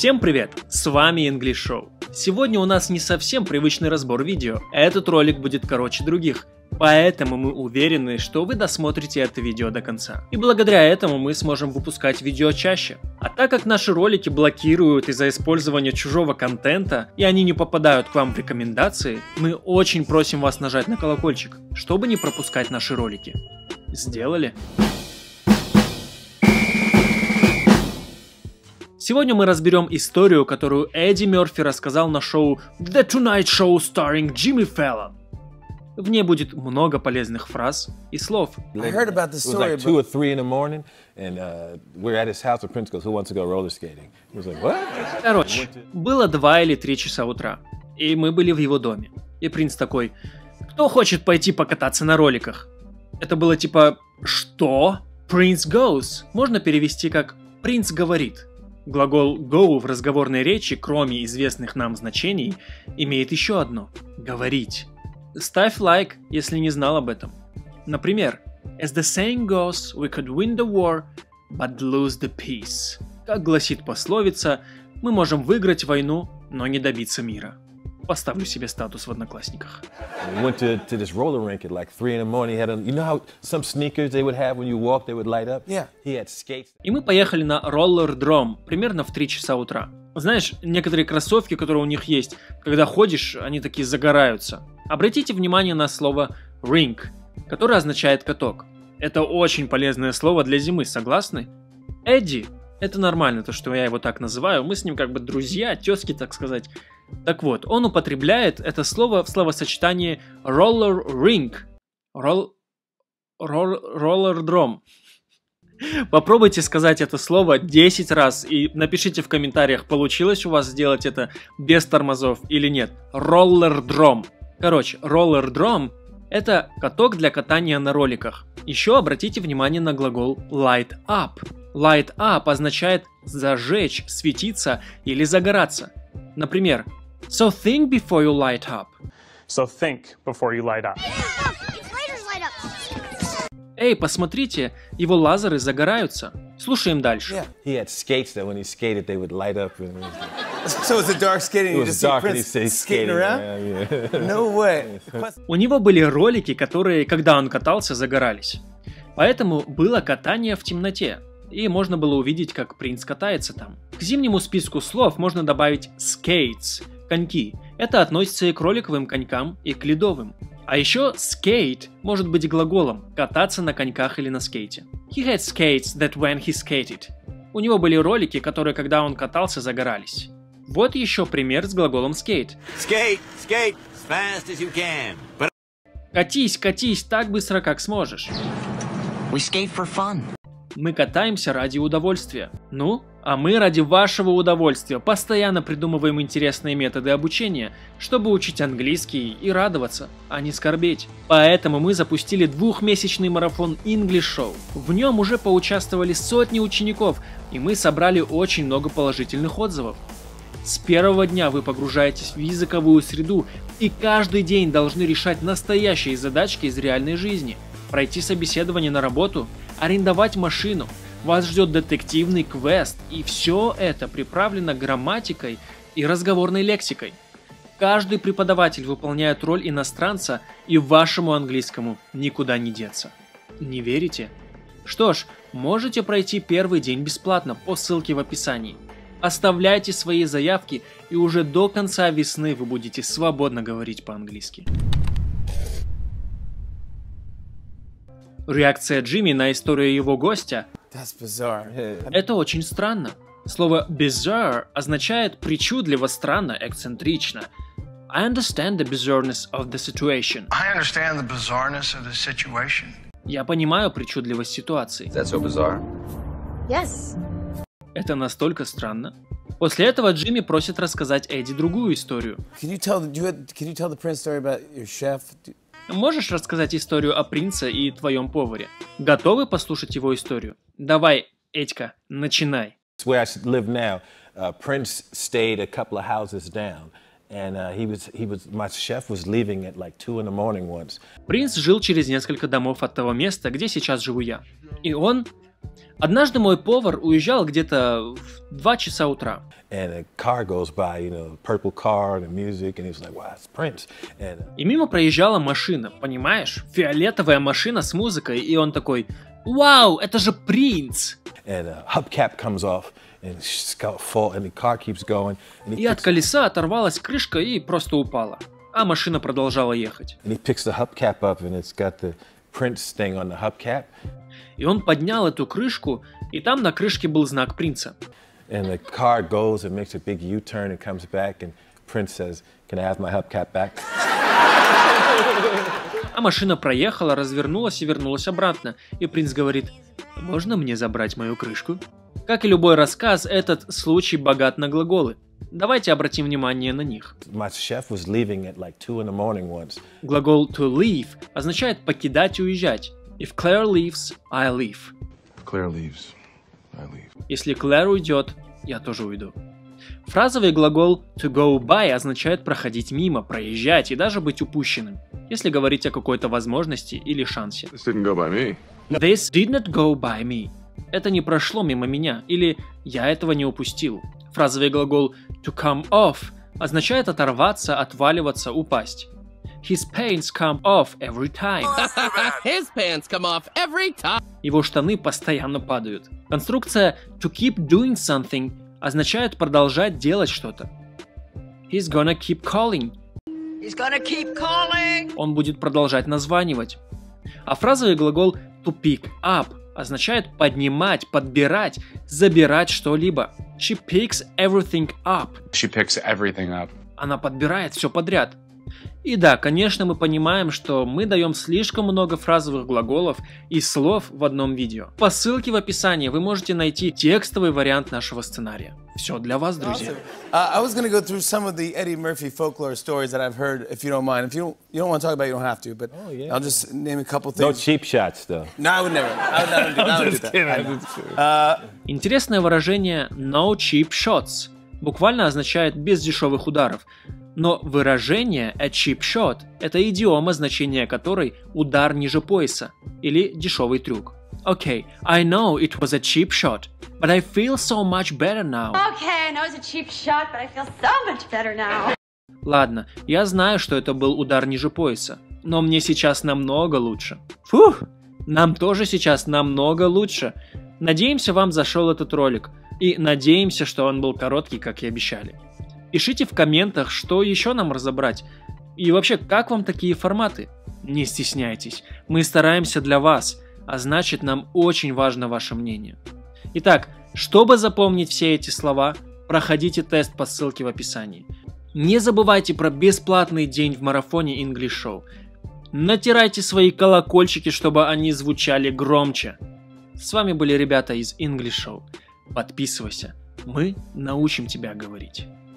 Всем привет! С вами English Show. Сегодня у нас не совсем привычный разбор видео. Этот ролик будет короче других. Поэтому мы уверены, что вы досмотрите это видео до конца. И благодаря этому мы сможем выпускать видео чаще. А так как наши ролики блокируют из-за использования чужого контента, и они не попадают к вам в рекомендации, мы очень просим вас нажать на колокольчик, чтобы не пропускать наши ролики. Сделали? Сегодня мы разберем историю, которую Эдди Мерфи рассказал на шоу The Tonight Show starring Jimmy Fallon. В ней будет много полезных фраз и слов. Короче, было 2 или 3 часа утра, и мы были в его доме. И принц такой: «Кто хочет пойти покататься на роликах?» Это было типа «Что?» Prince goes можно перевести как «принц говорит». Глагол go в разговорной речи, кроме известных нам значений, имеет еще одно – говорить. Ставь лайк, если не знал об этом. Например, As the saying goes, we could win the war, but lose the peace. Как гласит пословица, мы можем выиграть войну, но не добиться мира. Поставлю себе статус в Одноклассниках. И мы поехали на роллердром примерно в 3 часа утра. Знаешь, некоторые кроссовки, которые у них есть, когда ходишь, они такие загораются. Обратите внимание на слово ring, которое означает каток. Это очень полезное слово для зимы, согласны? Эдди, это нормально, то, что я его так называю, мы с ним как бы друзья, тезки, так сказать. Так вот, он употребляет это слово в словосочетании roller ring, роллердром. Попробуйте сказать это слово 10 раз и напишите в комментариях, получилось у вас сделать это без тормозов или нет. Роллердром. Короче, роллердром – это каток для катания на роликах. Еще обратите внимание на глагол light up. Light up означает зажечь, светиться или загораться. Например, So think before you light up. So think before you light up. Эй, посмотрите, его лазеры загораются. Слушаем дальше. He had skates that when he skated they would light up. So it's a dark skating. You just see Prince skating around. No way. У него были ролики, которые, когда он катался, загорались. Поэтому было катание в темноте. И можно было увидеть, как принц катается там. К зимнему списку слов можно добавить skates – коньки. Это относится и к роликовым конькам, и к ледовым. А еще skate может быть глаголом – кататься на коньках или на скейте. He had skates that when he skated. У него были ролики, которые, когда он катался, загорались. Вот еще пример с глаголом skate. Skate, skate, as fast as you can. Катись, катись так быстро, как сможешь. We skate for fun. Мы катаемся ради удовольствия. Ну, а мы ради вашего удовольствия постоянно придумываем интересные методы обучения, чтобы учить английский и радоваться, а не скорбеть. Поэтому мы запустили 2-месячный марафон English Show. В нем уже поучаствовали сотни учеников, и мы собрали очень много положительных отзывов. С первого дня вы погружаетесь в языковую среду и каждый день должны решать настоящие задачки из реальной жизни. Пройти собеседование на работу, арендовать машину, вас ждет детективный квест, и все это приправлено грамматикой и разговорной лексикой. Каждый преподаватель выполняет роль иностранца, и вашему английскому никуда не деться. Не верите? Что ж, можете пройти первый день бесплатно по ссылке в описании. Оставляйте свои заявки, и уже до конца весны вы будете свободно говорить по-английски. Реакция Джимми на историю его гостя – это очень странно. Слово bizarre означает причудливо, странно, эксцентрично. I understand the bizarreness of the situation. Я понимаю причудливость ситуации. That's so bizarre. Yes. Это настолько странно. После этого Джимми просит рассказать Эдди другую историю. Can you tell the Prince story about your chef? Можешь рассказать историю о принце и твоем поваре? Готовы послушать его историю? Давай, Эдька, начинай. Where I live now, Prince stayed a couple of houses down, and my chef was leaving at like 2 in the morning once. Принц жил через несколько домов от того места, где сейчас живу я. И он Однажды мой повар уезжал где-то в 2 часа утра. И мимо проезжала машина, понимаешь? Фиолетовая машина с музыкой, и он такой: «Вау, это же Принц!» И от колеса оторвалась крышка и просто упала, а машина продолжала ехать. И он поднял эту крышку, и там на крышке был знак принца. А машина проехала, развернулась и вернулась обратно. И принц говорит: «Можно мне забрать мою крышку?» Как и любой рассказ, этот случай богат на глаголы. Давайте обратим внимание на них. Глагол to leave означает покидать и уезжать. If Claire leaves, I leave. Claire leaves, I leave. Если Клэр уйдет, я тоже уйду. Фразовый глагол to go by означает проходить мимо, проезжать и даже быть упущенным, если говорить о какой-то возможности или шансе. This didn't go by me. This did not go by me. Это не прошло мимо меня, или я этого не упустил. Фразовый глагол to come off означает оторваться, отваливаться, упасть. His pants come off every time. His pants come off every time. Его штаны постоянно падают. Конструкция to keep doing something означает продолжать делать что-то. He's gonna keep calling. He's gonna keep calling. Он будет продолжать названивать. А фразовый глагол to pick up означает поднимать, подбирать, забирать что-либо. She picks everything up. She picks everything up. Она подбирает все подряд. И да, конечно, мы понимаем, что мы даем слишком много фразовых глаголов и слов в одном видео. По ссылке в описании вы можете найти текстовый вариант нашего сценария. Все для вас, друзья. I was going to go through some of the Eddie Murphy folklore stories that I've heard, if you don't mind. If you don't want to talk about it, you don't have to, but I'll just name a couple things. No cheap shots, though. No, I would never. I would do that. Интересное выражение no cheap shots буквально означает без дешевых ударов. Но выражение a cheap shot – это идиома, значение которой удар ниже пояса или дешевый трюк. Okay, I know it was a cheap shot, but I feel so much better now. Okay, I know it's a cheap shot, but I feel so much better now. Ладно, я знаю, что это был удар ниже пояса, но мне сейчас намного лучше. Фух, нам тоже сейчас намного лучше. Надеемся, вам зашел этот ролик, и надеемся, что он был короткий, как и обещали. Пишите в комментах, что еще нам разобрать. И вообще, как вам такие форматы? Не стесняйтесь, мы стараемся для вас, а значит, нам очень важно ваше мнение. Итак, чтобы запомнить все эти слова, проходите тест по ссылке в описании. Не забывайте про бесплатный день в марафоне English Show. Натирайте свои колокольчики, чтобы они звучали громче. С вами были ребята из English Show. Подписывайся, мы научим тебя говорить.